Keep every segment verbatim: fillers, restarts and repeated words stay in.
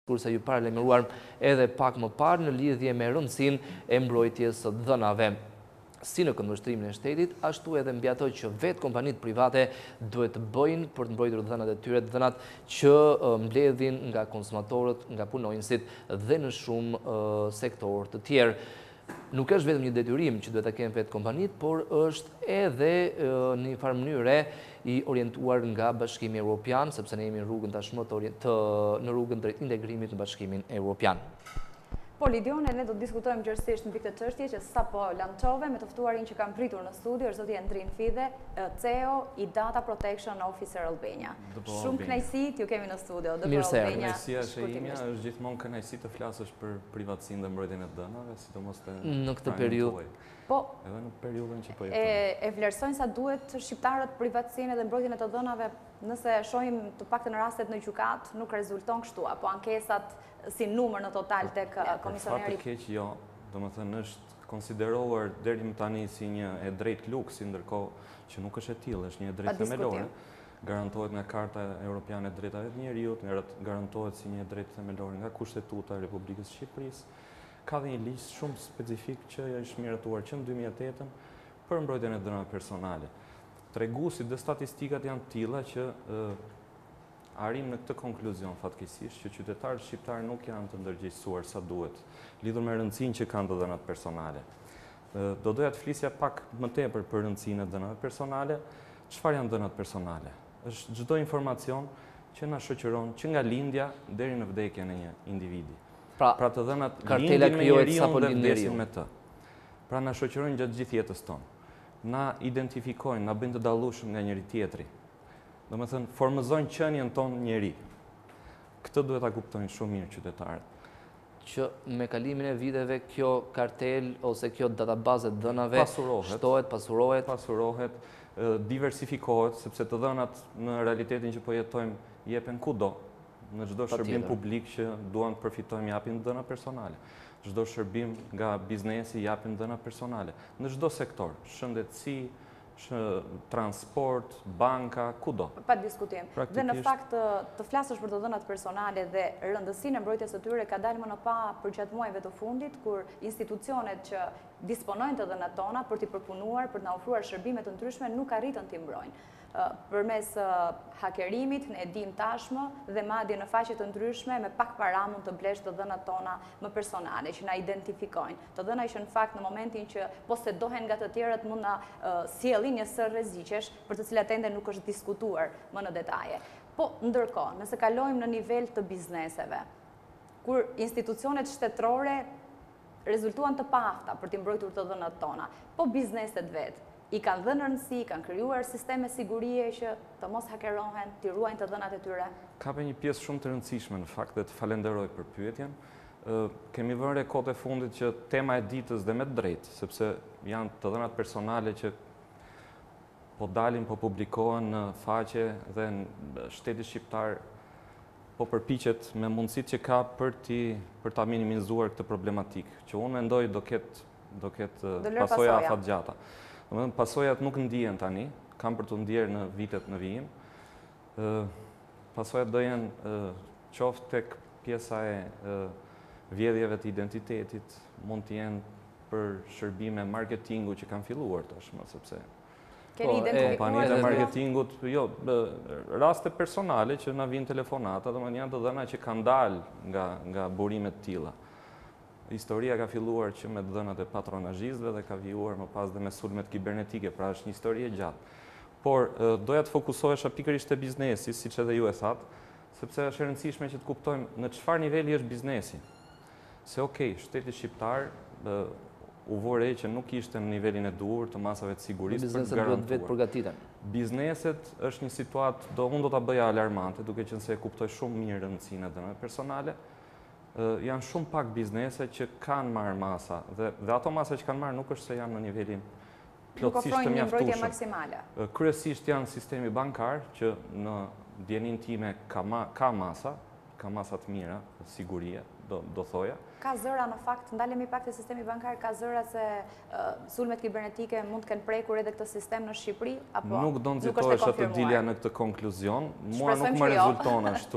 kurse ju paralajmëruar edhe pak më parë në lidhje me rëndësinë e mbrojtjes së dhënave. Si në këndvështrimin e shtetit, ashtu edhe mbi ato që vetë kompanitë private duhet të bëjnë për të mbrojtur dhënat e tyre, dhënat që mbledhin nga konsumatorët, nga punonjësit dhe në shumë sektorë të tjerë. Nuk është vetëm një detyrim që duhet ta kenë vetë kompanitë, por është edhe në një farë mënyrë i orientuar nga Bashkimi Evropian, sepse ne jemi në rrugën tashmë të në rrugën drejt integrimit në Bashkimin Evropian. Po, Lidione, ne do të diskutojmë gjërësisht në këtë çështje që sapo lançove me të ftuarin që kam pritur në studio, është zoti Endrin Fide, C E O i Data Protection Officer Albania. Shumë kënaqësi t'ju kemi në studio. Mirë se erdhë. Kënaqësia është e imja, është gjithmonë kënaqësi të flasësh për privatësinë dhe mbrojtjen e dhënave, sidomos te në këtë periudhë. Po, edhe në periudhën që po jetojmë. E, e vlerësojnë sa duhet shqiptarët privatësinë dhe mbrojtjen e të dhënave, nëse shohim të paktën rastet në gjykat, nuk rezulton kështu, apo ankesat si numër në total tek komisioneri. Për fat të keq, jo, domethënë është konsideruar deri më tani si një e drejtë luksi, ndërkohë që nuk është e tillë, është një e drejtë themelore. Garantohet nga Karta Europiane e Drejtave të Njerëzit, garantohet si një drejtë themelore nga Kushtetuta e Republikës së Shqipërisë. Ka dhe një ligj shumë specifik që është miratuar që në dy mijë e tetë për mbrojtjen e dhënave personale. Treguesit dhe statistikat janë të tilla që arrim në këtë konkluzion fatkeqësisht që qytetarët shqiptarë nuk janë të ndërgjegjësuar sa duhet lidhur me rëndësinë që kanë të dhënat personale. Do doja të flisja pak më tepër për rëndësinë e dhënave personale. Çfarë janë dhënat personale? Është çdo informacion që na shoqëron që nga lindja deri në vdekjen e një individi. Pra, pra të dhënat kartela krijohet sapo dhe lind vdesin me të. Pra na shoqërojnë gjatë gjithë jetës tonë. Na identifikojnë, na bëjnë të dallueshëm nga njëri tjetri. Do me thënë, formëzojnë qenien tonë njeri. Këtë duhet ta kuptojnë shumë mirë qytetarët. Që me kalimin e viteve kjo kartel ose kjo databazë e dhënave shtohet, pasurohet, pasurohet, diversifikohet, sepse të dhënat në realitetin që po jetojmë jepen kudo. Në çdo shërbim publik që duan të përfitojmë japin dhëna personale. Çdo shërbim nga biznesi japin dhëna personale. Në çdo sektor, shëndetësi, transport, banka, kudo. Pa diskutim. Dhe në fakt të flasësh për të dhënat personale dhe rëndësinë e mbrojtjes së tyre ka dalë më në pa për gjatë muajve të fundit, kur institucionet që disponojnë të dhënat tona për t'i përpunuar, për t'na ofruar shërbime të ndryshme, nuk arritën t'i mbrojnë. Përmes hakerimit, ne dim tashmë dhe madje në faqe të ndryshme me pak para mund të blesh të dhënat tona më personale që na identifikojnë. Të dhëna që në fakt në momentin që posedohen nga të tjerët mund na sjellin një sër rreziqesh për të cilat ende nuk është diskutuar më në detaje. Po ndërkohë, nëse kalojmë në nivel të bizneseve, kur institucionet shtetërore rezultuan të paafta për t'i mbrojtur të dhënat tona, po bizneset vetë i kanë dhënë rëndësi, kanë krijuar sisteme sigurie që të mos hakerohen, t'i ruajnë të dhënat e tyre? Ka një pjesë shumë të rëndësishme në fakt dhe të falenderoj për pyetjen. Kemi vënë re kohët e fundit që tema e ditës dhe me të drejtë, sepse janë të dhënat personale që po dalin, po publikohen në faqe dhe në shteti shqiptar po përpiqet me mundësitë që ka për ti për ta minimizuar këtë problematikë, që unë mendoj do ketë do ketë pasoja afatgjata. Domethënë pasojat nuk ndihen tani, kam për të ndjerë në vitet në vijim. Pasojat do jenë qoftë tek pjesa e vjedhjeve të identitetit, mund të jenë për shërbime marketingu që kanë filluar tashmë, sepse kompanitë e marketingut, jo, raste personale që na vijnë telefonata, domethënë janë të dhëna që kanë dalë nga nga burime të tilla. Historia ka filluar që me dhënat e patronazhistëve dhe ka vijuar më pas dhe me sulmet kibernetike, pra është një histori e gjatë. Por doja të fokusohesha pikërisht te biznesi, siç edhe ju e thatë, sepse është e rëndësishme që të kuptojmë në çfarë niveli është biznesi. Se okay, shteti shqiptar u vore që nuk ishte në nivelin e duhur të masave të sigurisë për të garantuar. Bizneset është një situatë, do unë do ta bëja alarmante, duke qenë se e kuptoj shumë mirë rëndësinë e dhënave personale. Janë shumë pak biznese që kanë marrë masa, dhe, dhe ato masa që kanë marrë nuk është se janë në nivelin plotësisht të mjaftueshëm. Kryesisht janë sistemi bankar, që në djenin time ka, ma, ka masa, ka masa të mira, sigurie, do, do thoja. Ka zëra në fakt, ndalemi pak të sistemi bankar, ka zëra se uh, sulmet kibernetike mund të kenë prekur edhe këtë sistem në Shqipëri, apo nuk do nxitohesh atë dilja në këtë konkluzion, mua nuk më rezulton ashtu.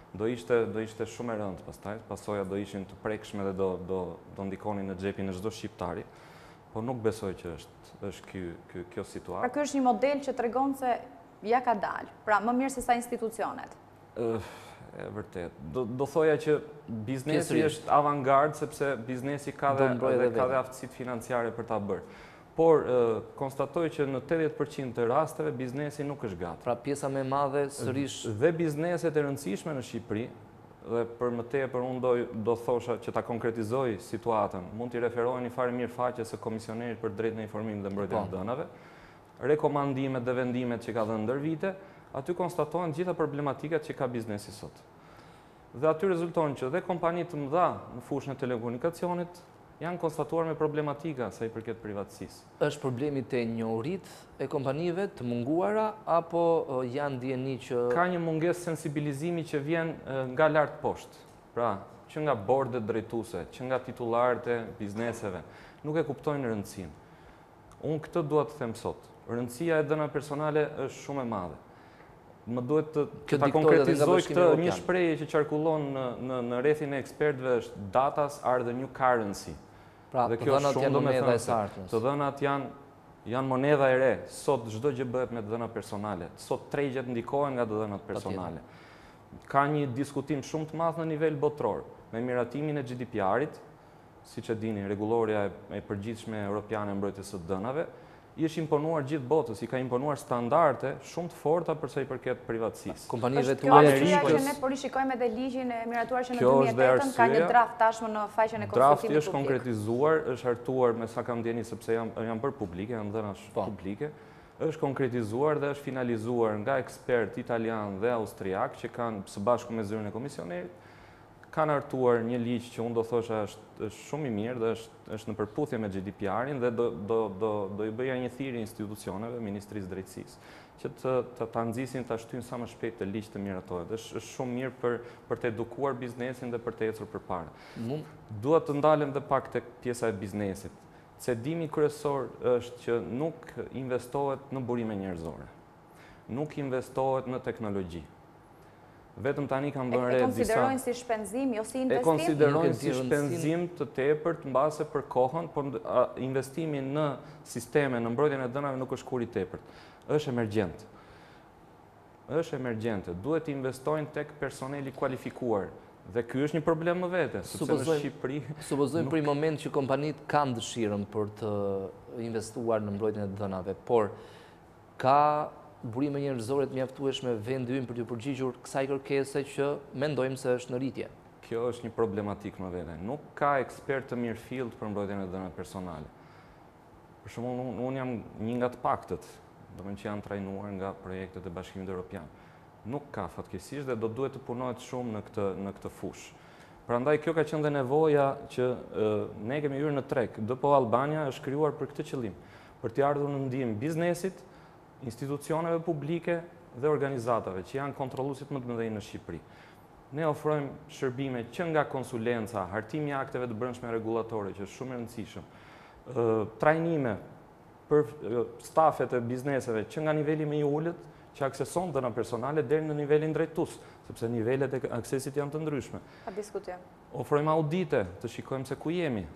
do ishte, do ishte shumë e rëndë pastaj, pasoja do ishin të prekshme dhe do, do, do ndikonin në xhepin e çdo shqiptari, po nuk besoj që është, është ky, ky, kjo situatë. Pra ky është një model që tregon se ja ka dalë, pra më mirë se sa institucionet. Uh, e vërtet. Do, do thoja që biznesi Kjesri. është avangard, sepse biznesi ka dhe, dhe, ka dhe aftësitë financiare për ta bërë. Por uh, konstatoj që në tetëdhjetë përqind të rasteve biznesi nuk është gati. Pra pjesa më e madhe sërish dhe bizneset e rëndësishme në Shqipëri, dhe për më tepër unë do, do thosha që ta konkretizoj situatën, mund t'i referoj një farë mirë faqe së Komisionerit për Drejtën e Informimit dhe Mbrojtjen e Dënave, rekomandimet dhe vendimet që ka dhënë ndër vite, aty konstatohen gjitha problematikat që ka biznesi sot. Dhe aty rezulton që dhe kompanitë të mëdha në fushën e telekomunikacionit janë konstatuar me problematika sa i përket privatësisë. Është problemi të njohurit e kompanive të munguara, apo janë dieni që... Ka një mungesë sensibilizimi që vjen nga lartë poshtë. Pra, që nga bordet drejtuese, që nga titullarët e bizneseve, nuk e kuptojnë rëndësinë. Unë këtë duhet të them sot. Rëndësia e dhënave personale është shumë e madhe. Më duhet të, ta konkretizoj këtë një shprehje që qarkullon në, në, në rrethin e ekspertëve është datas are the new currency. Pra, të dhënat janë moneda e sartës. Të dhënat janë, janë moneda e re. Sot çdo gjë bëhet me dhëna personale. Sot tregjet ndikohen nga dhënat personale. Ka një diskutim shumë të madh në nivel botror me miratimin e G D P R-it, siç e dini, rregulloria e përgjithshme europiane e mbrojtjes së dënave, i është imponuar gjithë botës, i ka imponuar standarde shumë të forta për sa i përket privatësisë. Kompanive të mëdha që ne po rishikojmë edhe ligjin e miratuar që në dy mijë e tetë ka një draft tashmë në faqen e konsultimit publik. Drafti është konkretizuar, është hartuar me sa kam ndjeni sepse janë janë bërë publike, janë dhëna publike, është konkretizuar dhe është finalizuar nga ekspert italian dhe austriak që kanë së bashku me zyrën e komisionerit, kanë hartuar një ligj që unë do thosha është shumë i mirë dhe është, është në përputhje me G D P R-in dhe do, do, do, do i bëja një thirrje institucioneve, Ministrisë Drejtësisë, që të, të, të nxisin të ashtyjnë sa më shpejt të ligj të miratohet. është, është shumë mirë për, për të edukuar biznesin dhe për të ecur përpara. Mm. Duhet të ndalem dhe pak tek pjesa e biznesit. Cedimi kryesor është që nuk investohet në burime njerëzore. Nuk investohet në teknologji. Vetëm tani kanë bërë re disa... E konsiderojnë si shpenzim, jo si investim? E konsiderojnë si shpenzim të tepërt mbase për kohën, por investimi në sisteme, në mbrojtjen e dënave nuk është kur i tepërt. Është emergjent. Është emergjente. Duhet të investojnë tek personeli kualifikuar. Dhe ky është një problem më vete, sepse në Shqipëri... Supozojmë për një moment që kompanitë kanë dëshirën për të investuar në mbrojtjen e dënave, por ka burime njerëzore të mjaftueshme vendi ynë për të përgjigjur kësaj kërkese që mendojmë se është në rritje. Kjo është një problematik më vete. Nuk ka ekspert të mirëfillt për mbrojtjen e dënave personale. Për shembull, unë un jam një nga të paktët, domethënë që janë trajnuar nga projektet e Bashkimit Evropian. Nuk ka fatkeqësisht dhe do duhet të punohet shumë në këtë në këtë fushë. Prandaj kjo ka qenë dhe nevoja që e, ne kemi hyrë në treg. D P O Albania është krijuar për këtë qëllim, për të ardhur në ndihmë biznesit, institucioneve publike dhe organizatave që janë kontrolluesit më të mëdhenj në Shqipëri. Ne ofrojmë shërbime që nga konsulenca, hartimi i akteve të brendshme rregullatore, që është shumë e rëndësishëm, trajnime për stafet e bizneseve që nga niveli më i ulët, që akseson dhëna personale deri në nivelin drejtues, sepse nivelet e aksesit janë të ndryshme. Pa diskutim. Ofrojmë audite, të shikojmë se ku jemi.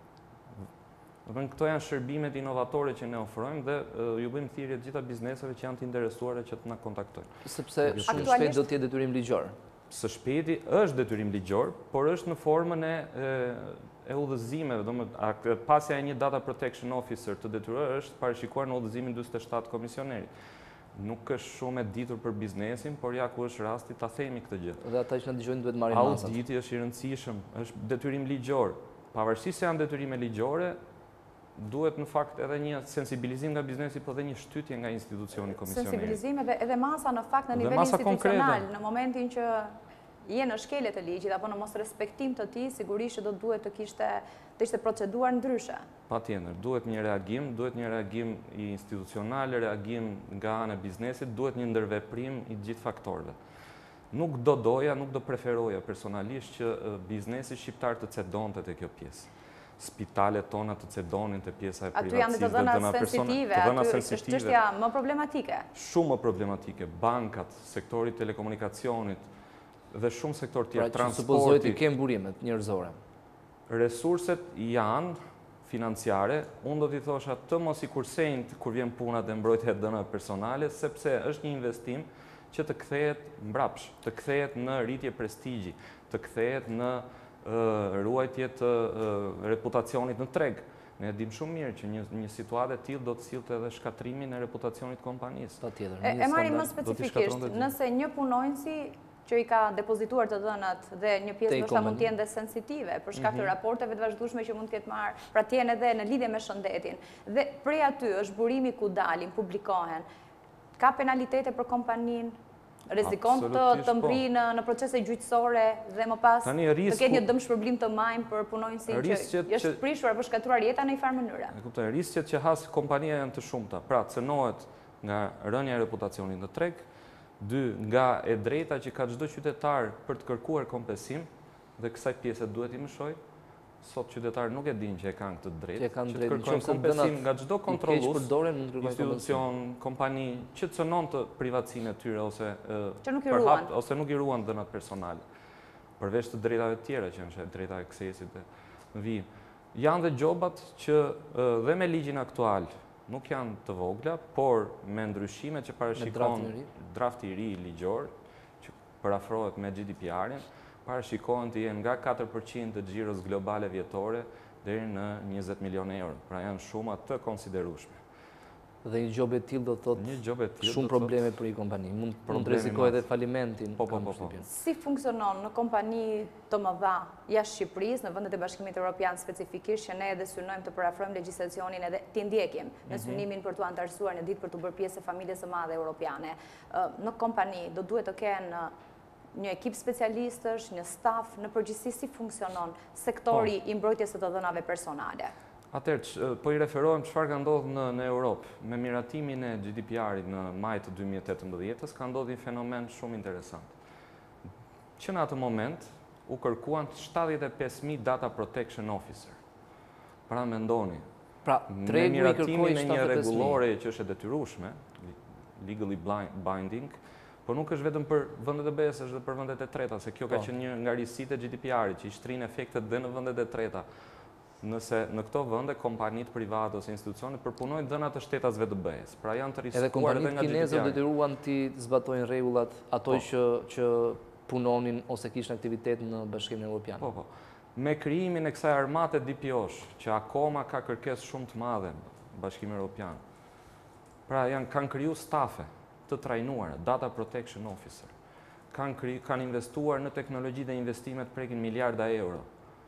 Këto janë shërbimet inovatore që ne ofrojmë dhe ju bëjmë thirrje të gjitha bizneseve që janë të interesuara që të na kontaktojnë. Sepse shumë shpejt do të jetë detyrim ligjor. Së shpejti është detyrim ligjor, por është në formën e e udhëzimeve, domethënë pasja e një data protection officer të detyruar është parashikuar në udhëzimin dyzet e shtatë komisionerit. Nuk është shumë e ditur për biznesin, por ja ku është rasti ta themi këtë gjë. Dhe ata që na dëgjojnë duhet marrin masat. Auditi është i rëndësishëm, është detyrim ligjor. Pavarësisht se janë detyrime ligjore, duhet në fakt edhe një sensibilizim nga biznesi, po dhe një shtytje nga institucioni komisioneri. Sensibilizim edhe, edhe masa në fakt në nivel institucional, në momentin që je në shkeljet e ligjit apo në mos respektim të tij, sigurisht që do duhet të kishte të ishte proceduar ndryshe. Patjetër, duhet një reagim, duhet një reagim i institucional, reagim nga ana e biznesit, duhet një ndërveprim i gjithë faktorëve. Nuk do doja, nuk do preferoja personalisht që biznesi shqiptar të cedonte te kjo pjesë. Spitalet tona të cedonin të pjesa e privatësisë. Aty janë të dhëna sensitive, aty është çështja më problematike. Shumë më problematike. Bankat, sektori telekomunikacionit, dhe shumë sektor tjerë, transporti. Pra që supozoj të kemë burimet njërzore. Resurset janë financiare, unë do t'i thosha të mos i kursejnë kur vjen punat e mbrojtja e dënave personale, sepse është një investim që të kthehet mbrapsh, të kthehet në rritje prestigji, të kthehet në ruajtje të reputacionit në treg. Ne dim shumë mirë që një, një situatë e tillë do të sillte edhe shkatrimin e reputacionit kompanisë. Patjetër. E, e marrim më specifikisht, nëse një punonjësi që i ka depozituar të dhënat dhe një pjesë ndoshta mund të jenë dhe sensitive për shkak të raporteve të vazhdueshme që mund të ketë marrë, pra të jenë edhe në lidhje me shëndetin. Dhe prej aty është burimi ku dalin, publikohen. Ka penalitete për kompaninë? Rrezikon të të mbri në në procese gjyqësore dhe më pas të ketë një dëmshpërblim të majmë për punonjësin që është prishur apo shkatruar jeta në një farë mënyre. E kuptoj, rrisqet që has kompania janë të shumta. Pra, cënohet nga rënja e reputacionit në treg, dy nga e drejta që ka çdo qytetar për të kërkuar kompensim dhe kësaj pjese duhet i mësoj. Sot qytetarë nuk e dinë që e kanë këtë drejtë, që të kërkojnë kompensim nga çdo kontrollus, institucion, kompani, që cënon të privatësinë e tyre ose përhap ose nuk i ruan dhënat personale. Përveç të drejtave tjera që janë drejta e aksesit në vijim. Janë dhe gjobat që dhe me ligjin aktual nuk janë të vogla, por me ndryshimet që parashikon drafti i ri ligjor, që parafrohet me G D P R-in, parashikohen të jenë nga katër përqind të xhiros globale vjetore deri në njëzet milion euro. Pra janë shuma të konsiderueshme. Dhe një gjobë e tillë do të thotë shumë probleme për një kompani. Mund të rrezikojë edhe falimentin. Po, po, po. Si funksionon në kompani të mëdha jashtë Shqipërisë, në vendet e Bashkimit Evropian specifikisht, që ne edhe synojmë të parafrojmë legjislacionin edhe të ndjekim në synimin për të antarësuar në ditë për të bërë pjesë e familjes së madhe europiane. Në kompani do duhet të kenë një ekip specialistësh, një staf, në përgjithësi si funksionon sektori i mbrojtjes së të dhënave personale? Atëherë, po i referohem çfarë ka ndodhur në, në Europë. Me miratimin e G D P R-it në maj të dy mijë e tetëmbëdhjetë ka ndodhur një fenomen shumë interesant. Që në atë moment u kërkuan shtatëdhjetë e pesë mijë data protection officer. Pra mendoni, pra, me miratimin e një rregullore që është e detyrueshme, legally binding, por nuk është vetëm për vendet e B E-s, është edhe për vendet e treta, se kjo ka qenë një nga risitë e G D P R-it që i shtrin efektet dhe në vendet e treta. Nëse në këto vende kompanitë private ose institucionet përpunojnë dhënat të shtetasve të B E-s. Pra janë të risikuar edhe nga G D P R-i. Edhe kompanitë kineze detyruan të zbatojnë rregullat ato që që punonin ose kishin aktivitet në Bashkimin Evropian. Po, po. Me krijimin e kësaj armate D P O-sh, që akoma ka kërkesë shumë të madhe në Bashkimin Evropian. Pra janë kanë kriju stafe të trajnuara, data protection officer. Kanë kanë investuar në teknologji dhe investimet prekin miliarda euro.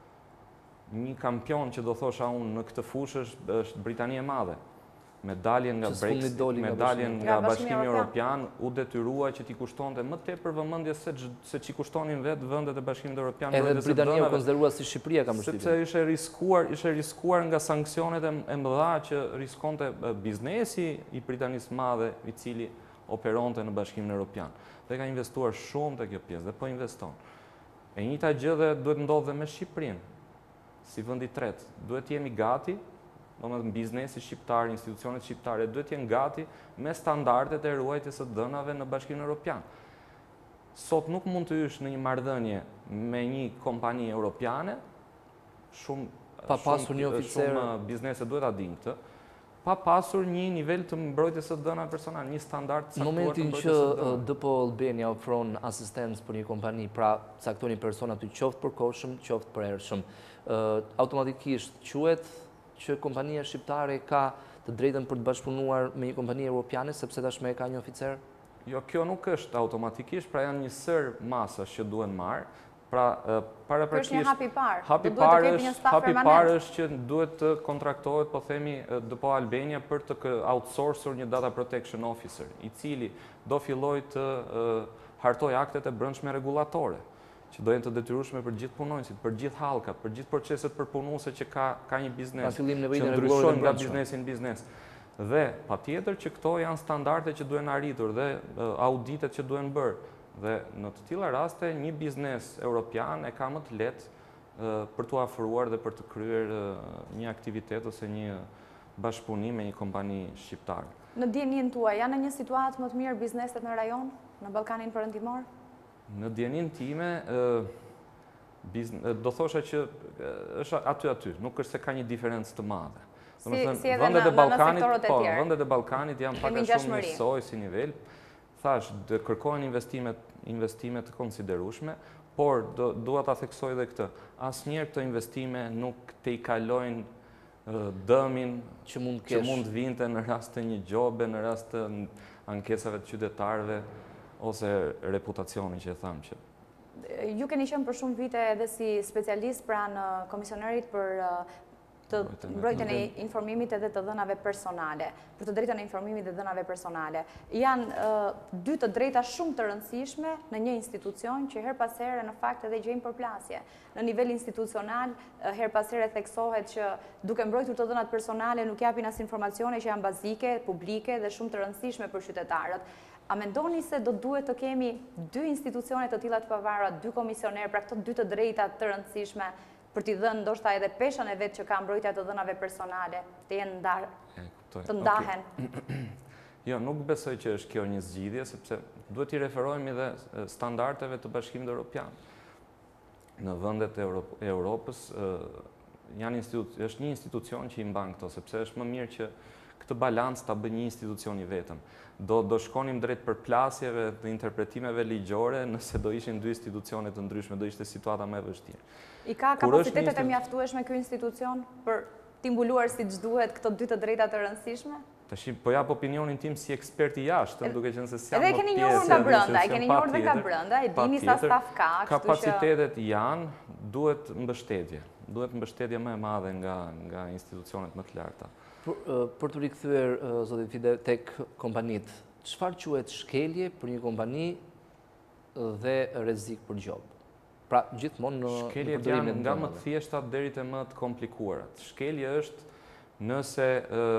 Një kampion që do thosha unë në këtë fushë është Britania e Madhe. Me daljen nga Brexit, me daljen nga Bashkimi Evropian, u detyrua që t'i kushtonte më tepër vëmendje se se ç'i kushtonin vetë vendet e Bashkimit Evropian. Edhe Britania u konsideruar si Shqipëria ka mbështetjen. Sepse ishte riskuar, ishte riskuar nga sanksionet e mëdha që riskonte biznesi i Britanisë Madhe, i cili operonte në Bashkimin Evropian. Dhe ka investuar shumë te kjo pjesë dhe po investon. E njëjta gjë dhe duhet ndodhë me Shqipërinë. Si vend i tretë, duhet jemi gati, domethënë biznesi shqiptar, institucionet shqiptare duhet jenë gati me standardet e ruajtjes së dhënave në Bashkimin Evropian. Sot nuk mund të hysh në një marrëdhënie me një kompani europiane, shumë pa pasur një oficer, shumë biznese duhet ta dinë këtë, pa pasur një nivel të mbrojtjes së dhënave personale, një standard caktuar. Në momentin që D P O Albania ofron asistencë për një kompani, pra cakton një person aty qoftë përkohshëm, qoftë përhershëm, automatikisht quhet që kompania shqiptare ka të drejtën për të bashkëpunuar me një kompani europiane sepse tashmë ka një oficer? Jo, kjo nuk është automatikisht, pra janë një sër masash që duhen marrë. Pra, paraprakisht, është një hapi parë. Hapi parë është, hapi parë është që duhet të kontraktohet, po themi, D P O Albania për të outsourcur një data protection officer, i cili do filloj të hartoj aktet e brendshme rregullatore, që do jenë të detyrueshme për gjithë punonjësit, për gjithë hallkat, për gjithë proceset përpunuese që ka ka një biznes, që ndryshojnë nga biznesi në biznes. Dhe patjetër që këto janë standarde që duhen arritur dhe auditet që duhen bërë. Dhe në të tilla raste një biznes europian e ka më të lehtë për t'u afruar dhe për të kryer një aktivitet ose një bashkëpunim me një kompani shqiptare. Në dijenin tuaj, janë në një situatë më të mirë bizneset në rajon, në Ballkanin Perëndimor? Në djenin time, do thosha që është aty aty, nuk është se ka një diferencë të madhe. Si edhe në sektorët e tjerë. Vendet e Ballkanit janë paka shumë njësoj si nivel. Thash, kërkojnë investime të konsiderueshme, por dua ta theksoj edhe këtë. Asnjëherë këto investime nuk te i kalojnë dëmin që mund vinte në rast të një gjobe, në rast të ankesave të qytetarëve ose reputacionin që e thamë që. Ju keni qenë për shumë vite edhe si specialist pranë komisionerit për të mbrojtjen e informimit edhe të dhënave personale, për të drejtën e informimit dhe dhënave personale. Janë dy të drejta shumë të rëndësishme në një institucion që her pas here në fakt edhe gjejnë përplasje. Në nivel institucional, her pas here theksohet që duke mbrojtur të dhënat personale nuk japin as informacione që janë bazike, publike dhe shumë të rëndësishme për qytetarët. A mendoni se do duhet të kemi dy institucione të tilla të pavara, dy komisioner, pra këto dy të drejta të rëndësishme për t'i dhënë ndoshta edhe peshën e vetë që ka mbrojtja të dhënave personale, të jenë të ndahen? Jo, nuk besoj që është kjo një zgjidhje, sepse duhet t'i referojmë edhe standardeve të Bashkimit Evropian. Në vendet e Europës është një institucion që i mban këto, sepse është më mirë që këtë balancë ta bëjë një institucion i vetëm. Do shkonim drejt përplasjeve dhe interpretimeve ligjore nëse do ishin dy institucione të ndryshme, do ishte situata më e vështirë. I ka kapacitetet e mjaftueshme ky institucion për t'i mbuluar siç duhet këto dy të drejta të rëndësishme? Tash po jap opinionin tim si ekspert i jashtëm, duke qenë se s'jam më pjesë. Edhe keni njohur nga brenda, e keni njohur dhe nga brenda, e dini sa staf ka, kështu që kapacitetet janë, duhet mbështetje. Duhet mbështetje më e madhe nga nga institucionet më të larta. Për të rikthyer zotin Fide tek kompanitë, çfarë quhet shkelje për një kompani dhe rrezik për gjobë? Pra, gjithmonë në shkeljet janë nga më të thjeshtat deri te më të komplikuarat. Shkelje është nëse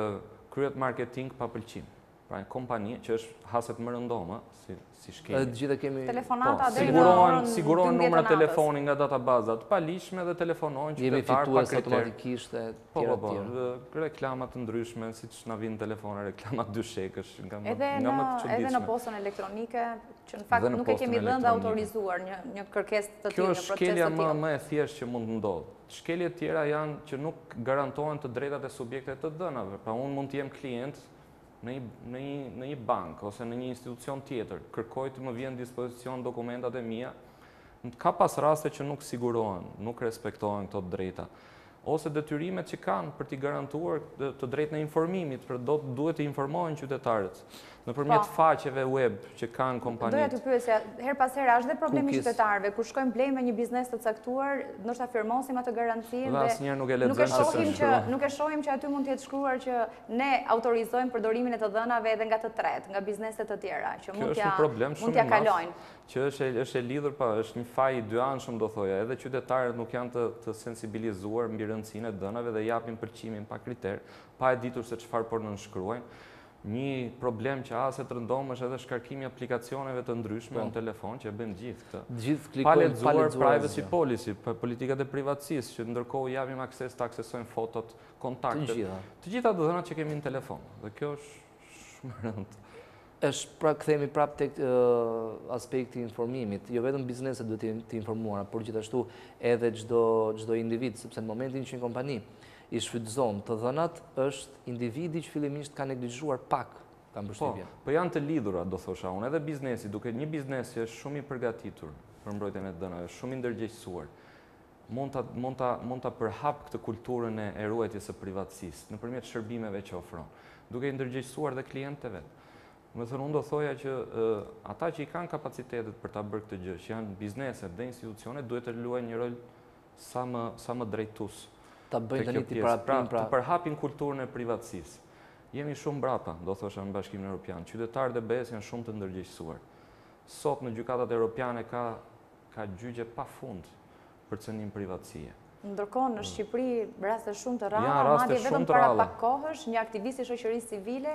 kryet marketing pa pëlqim. Pra, kompani që është haset më rëndoma si shkelje. Të gjithë kemi telefonata deri në orën sigurohen numra telefoni nga databaza të palishme dhe telefonojnë qytetar pa kriter. Automatikisht e tjera të tjera. Reklamat të ndryshme, siç na vijnë telefona, reklamat dyshekësh nga më edhe nga më të çuditshme. Edhe në postën elektronike, që në fakt nuk e kemi dhënë dhe autorizuar një një kërkesë të tillë, një proces të tillë. Kjo është shkelja më më e thjeshtë që mund të ndodhë. Shkeljet tjera janë që nuk garantohen të drejtat e subjektet të dhënave. Pra unë mund të jem klient në një bank ose në një institucion tjetër, kërkoj të më vjen dispozicion dokumentat e mia, ka pas raste që nuk sigurohen, nuk respektohen këto drejta. Ose detyrimet që kanë për t'i garantuar të drejtën e informimit, për do duhet të informohen qytetarët nëpërmjet faqeve web që kanë kompanitë. Doja t'ju pyesja, her pas here është dhe problemi i qytetarëve, kur shkojnë blejnë me një biznes të caktuar, ndoshta firmosim atë garancinë dhe asnjëherë nuk e lexojnë që nuk e shohim që aty mund të jetë shkruar që ne autorizojmë përdorimin e të dhënave edhe nga të tretë, nga bizneset të tjera, që mund t'ja mund t'ja kalojnë. Që është është e lidhur pa, është një faj i dyanshëm do thoja, edhe qytetarët nuk janë të, të sensibilizuar mbi rëndësinë e dhënave dhe japin përqimin pa kriter, pa e ditur se çfarë po nënshkruajnë. Një problem që aset rëndom është edhe shkarkimi aplikacioneve të ndryshme në telefon që e bëjnë gjithë këtë. Gjithë klikojnë, pa lexuar privacy policy, politikat e privatësisë, që ndërkohë japim akses të aksesojnë fotot, kontaktet. Të gjitha. Të gjitha të dhënat që kemi në telefon. Dhe kjo është shumë rëndë. është pra kthehemi prapë tek aspekti i informimit. Jo vetëm bizneset duhet të informuara, por gjithashtu edhe çdo çdo individ, sepse në momentin që një kompani i shfrytëzon të dhënat, është individi që fillimisht ka neglizhuar pak, ka mbështetjen. Po, po janë të lidhura, do thosha unë, edhe biznesi, duke një biznes që është shumë i përgatitur për mbrojtjen e dhënave, shumë i ndërgjegjësuar, mund ta mund ta mund ta përhap këtë kulturën e ruajtjes së privatësisë nëpërmjet shërbimeve që ofron, duke i ndërgjegjësuar dhe klientët vet. Më thënë, unë do thoja që ata që i kanë kapacitetet për ta bërë këtë gjë, që janë bizneset dhe institucionet, duhet të luajnë një rol sa më sa më drejtues. Ta bëjnë tani ti para pra të përhapin kulturën e privatësisë. Jemi shumë brapa, do thosha në Bashkimin Evropian. Qytetarët e B E S janë shumë të ndërgjegjësuar. Sot në gjykatat europiane ka ka gjyqje pafund për cënim privatësie. Ndërkohë në Shqipëri raste shumë të rralla, madje vetëm para pak kohësh një aktivist i shoqërisë civile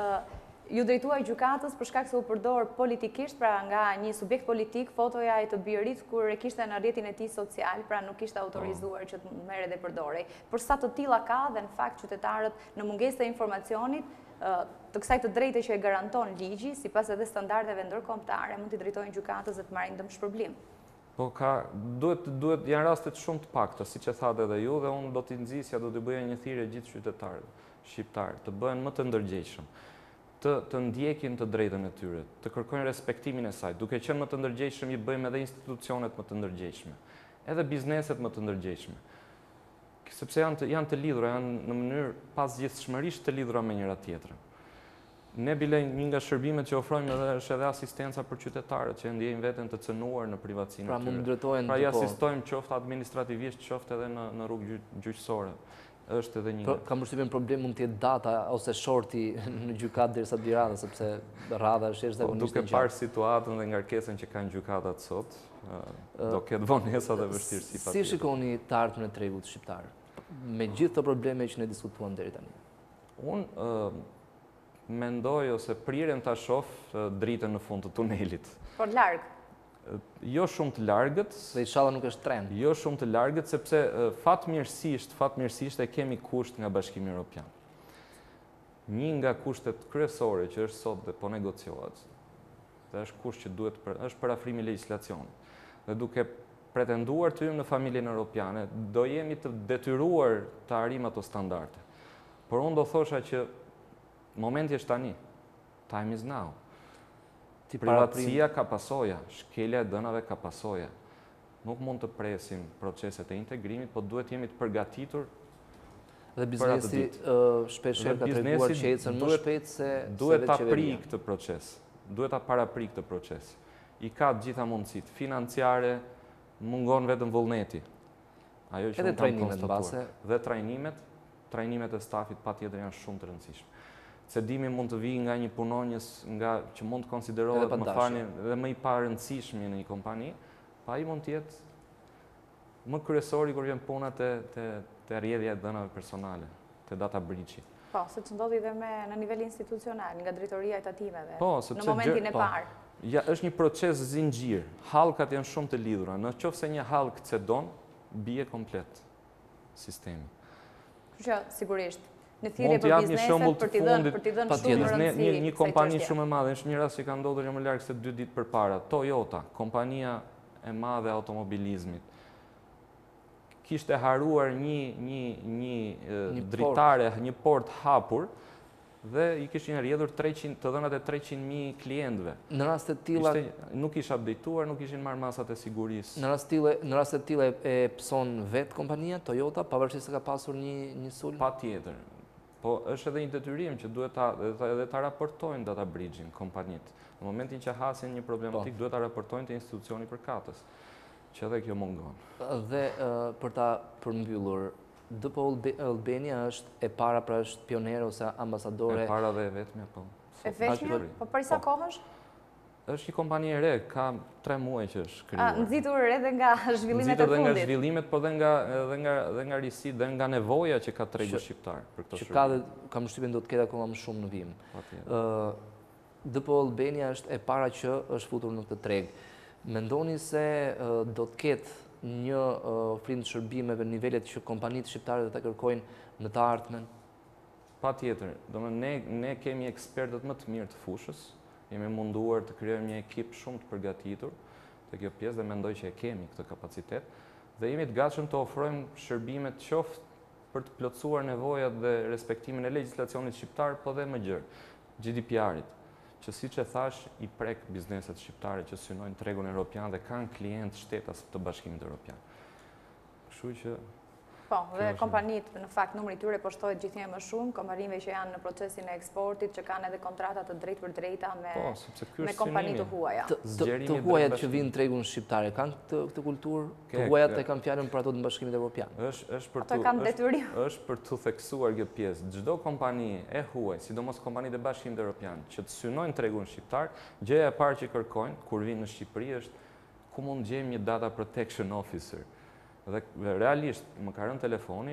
ju drejtuaj gjykatës për shkak se u përdor politikisht, pra nga një subjekt politik, fotoja e të birit kur e kishte në rrjetin e tij social, pra nuk ishte autorizuar që të merret dhe përdorej. Por sa të tilla ka dhe në fakt qytetarët në mungesë të informacionit të kësaj të drejte që e garanton ligji, sipas edhe standardeve ndërkombëtare, mund t'i drejtojnë gjykatës dhe të marrin dëm shpërblim. Po ka, duhet, duhet, janë rastet shumë të pakta, si që thatë edhe ju, dhe unë do t'i nxisja, do t'i bëja një thirrje gjithë qytetarëve shqiptarë, të bëhen më të ndërgjegjshëm, të, të ndjekin të drejtën e tyre, të kërkojnë respektimin e saj. Duke qenë më të ndërgjegjshëm, i bëjmë edhe institucionet më të ndërgjegjshme, edhe bizneset më të ndërgjegjshme. Sepse janë të, janë të lidhura, janë në mënyrë pasgjithshmërisht të lidhura me njëra tjetrën. Ne bile një nga shërbimet që ofrojmë edhe është edhe asistenca për qytetarët që ndjejnë veten të cënuar në privatësinë e tyre. Pra mund ndërtohen Pra i asistojmë qoftë administrativisht, qoftë edhe në, në rrugë gjyqësore. Është edhe një. Kam përshtypjen problem mund të jetë data ose shorti në gjykatë derisa të radha, sepse radha është Po, duke parë situatën dhe ngarkesën që kanë gjykatat sot, do ketë vonesa dhe vështirësi patjetër. Si shikoni të ardhmen e tregut shqiptar? Me gjithë të probleme që ne diskutuam deri tani. Unë mendoj ose prirem ta shoh dritën në fund të tunelit. Por larg. Jo shumë të largët. Dhe inshallah nuk është trend. Jo shumë të largët, sepse fatmirësisht, fatmirësisht e kemi kusht nga Bashkimi Evropian. Një nga kushtet kryesore që është sot dhe po negociohet, dhe është kusht që duhet për, është parafrimi legjislacionit. Dhe duke pretenduar të hyjmë në familjen europiane, do jemi të detyruar të arrijmë ato standarde. Por unë do thosha që momenti është tani. Time is now. Privatësia ka pasoja, shkelja e dënave ka pasoja. Nuk mund të presim proceset e integrimit, po duhet jemi të përgatitur. Dhe biznesi shpeshherë ka treguar që ecën më shpejt se duhet ta prij këtë proces. Duhet ta parapri këtë proces. I ka të gjitha mundësitë financiare, mungon vetëm vullneti. Ajo që edhe trajnimet mbase dhe trajnimet, trajnimet e stafit patjetër janë shumë të rëndësishme. Cedimi mund të vijë nga një punonjës nga që mund të konsiderohet më falni dhe më i parëndësishmi në një kompani, pa ai mund të jetë më kryesori kur vjen puna te te te rrjedhja e dënave personale, te data breach-i. Po, se që ndodhi dhe me në nivel institucional, nga drejtoria e tatimeve, po, në momentin e parë. Ja, është një proces zinxhir. Hallkat janë shumë të lidhura. Në qoftë se një hallk cedon, bie komplet sistemi. Kështu që sigurisht në thirrje për bizneset për t'i dhënë për t'i dhënë shumë rëndësi. Një, një kompani shumë e madhe, është një rast që ka ndodhur jo më larg se dy ditë përpara. Toyota, kompania e madhe e automobilizmit, kishte haruar një një një, një dritare, port. një port hapur dhe i kishin rrjedhur treqind të dhënat e treqind mijë klientëve. Në raste të tilla nuk isha updateuar, nuk ishin marrë masat e sigurisë. Në raste tilla, në raste të tilla e pson vet kompania Toyota pavarësisht se ka pasur një një sulm. Patjetër. Po është edhe një detyrim që duhet ta edhe ta raportojnë data breach-in kompanitë. Në momentin që hasin një problematik, duhet ta raportojnë te institucioni përkatës, që edhe kjo mungon. Dhe për ta përmbyllur, D P O Albania është e para, pra është pionere ose ambasadore. E para dhe e vetmja, po. E vetmja? Po për sa kohë është? Është një kompani e re, ka tre muaj që është krijuar. Nxitur edhe nga zhvillimet e fundit. Nxitur edhe nga zhvillimet, por dhe nga edhe nga edhe nga risi, dhe nga nevoja që ka tregu shqiptar për këtë shërbim. Që ka dhe kam përshtypjen do të ketë akoma më shumë në vim. Ë D P O Albania është e para që është futur në këtë treg. Mendoni se do të ketë një ofrim të shërbimeve në nivelet që kompanitë shqiptare do ta kërkojnë në të ardhmen? Patjetër. Domethënë ne ne kemi ekspertët më të mirë të fushës. Jemi munduar të krijojmë një ekip shumë të përgatitur te kjo pjesë dhe mendoj që e kemi këtë kapacitet dhe jemi të gatshëm të ofrojmë shërbimet qoftë për të plotësuar nevojat dhe respektimin e legjislacionit shqiptar, po dhe më gjerë, G D P R-it, që siç e thash i prek bizneset shqiptare që synojnë tregun evropian dhe kanë klientë shtetas të Bashkimit Evropian. Kështu që Po, dhe kompanitë, në fakt, numri tyre po shtohet gjithnjë më shumë, kompanive që janë në procesin e eksportit, që kanë edhe kontrata të drejtë për drejta me, me kompanitë të huaja. Të huajat që vinë tregun shqiptare, kanë këtë kulturë? Të huajat e kanë fjalën për ato të Bashkimit Evropian? Ato kanë detyrim. Është për të theksuar kjo pjesë. Çdo kompani e huaj, sidomos kompanitë e Bashkimit Evropian, që të synojnë tregun shqiptar, gjëja e parë që kërkojnë kur vinë në Shqipëri është ku mund gjejmë një data protection officer. Dhe realisht, më ka rënë telefoni,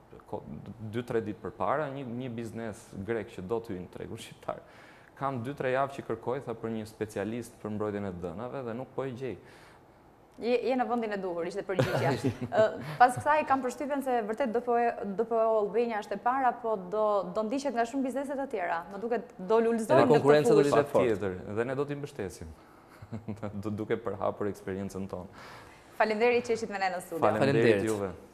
dy tre ditë përpara, një, një biznes grek që do të hyjë në tregun shqiptar. Kam dy tre javë që kërkoj tha për një specialist për mbrojtjen e dënave dhe nuk po e gjej. Je në vendin e duhur, ishte përgjigja. Pas kësaj kam përshtypjen se vërtet D P O Albania është e para, po do ndiqet nga shumë bizneset të tjera. Më duket do lulëzojnë në këtë fushë. Patjetër, dhe ne do t'i mbështesim. Do duke përhapur eksperiencën tonë. Faleminderit që ishit me ne në studio. Faleminderit juve.